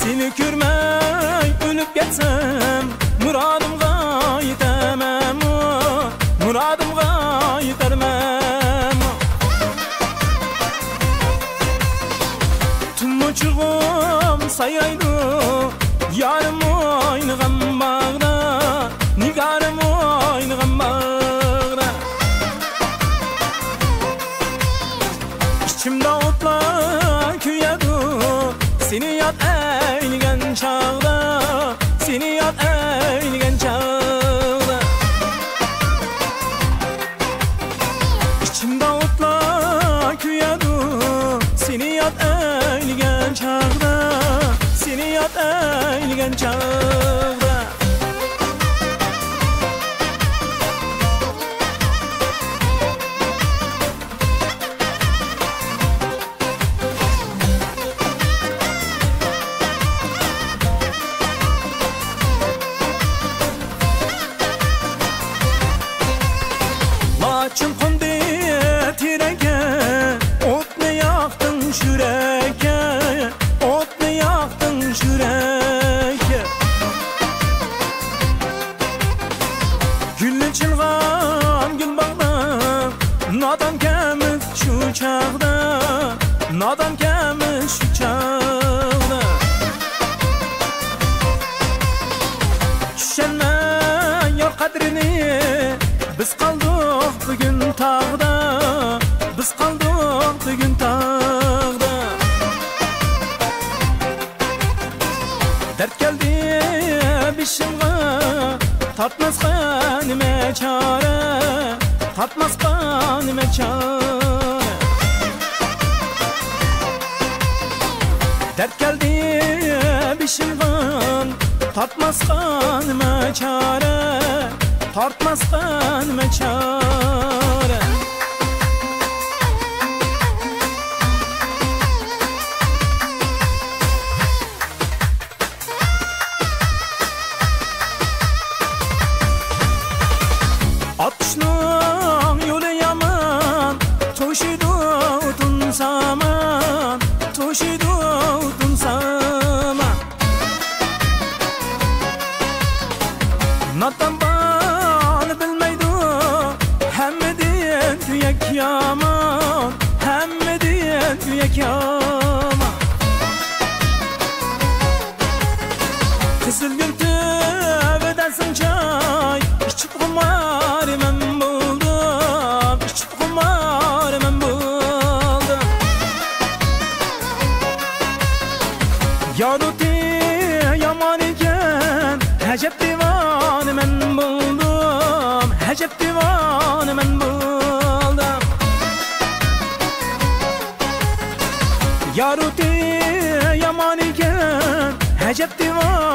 Seni görmey ölüp getsem muradımga yetemem, muradımga yetermem. Tumuçuğum sayaydı yarım oynagam bağda, nigarım oynagam bağda. İçimde otlar kuyadu seni yat eyligen çağda, seni yat eyligen çağda. İçimde otlar kuyadu seni yat eyligen çağda, seni yat eyligen çağda. Laçın kondu tireke, ot ne yaktın şüreke, ot ne yaktın şüreke. Güllü çılgam gül bağda, nadan kemiz şu çağda, nadan kemiz şu çağda. Düşenme yor kadrini, biz kaldık bugün tağda, biz kaldık bugün tağda. Dert geldi bişimga, tatmaz kanime çare, tatmaz kanime çare. Dert geldi bişimga, tatmaz kanime çare, tartmaz kanime çare. Atışның yolu yaman, toşidu utun saman, toşidu utun saman. Nadan bal bilmeydu, hemme diyen tüyek yaman, hemme diyen tüyek yaman. Kızıl gül tövbedensin çay, içip kumar men buldum, içip kumar men buldum. Yaruti yaman iken, hecep divan men buldum, hecep divan men buldum. Yaruti yaman iken, hecep divan